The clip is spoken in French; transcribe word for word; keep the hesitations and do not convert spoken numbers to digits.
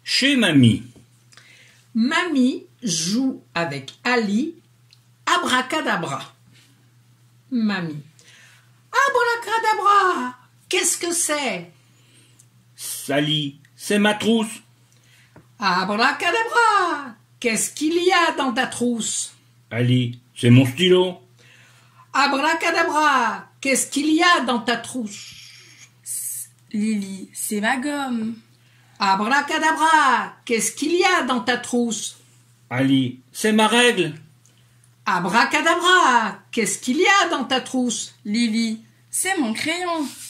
Chez mamie. Mamie joue avec Ali. Abracadabra. Mamie. Abracadabra. Qu'est-ce que c'est? Sally, c'est ma trousse. Abracadabra. Qu'est-ce qu'il y a dans ta trousse? Ali, c'est mon stylo. Abracadabra. Qu'est-ce qu'il y a dans ta trousse? Lily, c'est ma gomme. Abracadabra. Qu'est-ce qu'il y a dans ta trousse? Ali, c'est ma règle. Abracadabra. Qu'est-ce qu'il y a dans ta trousse? Lily, c'est mon crayon.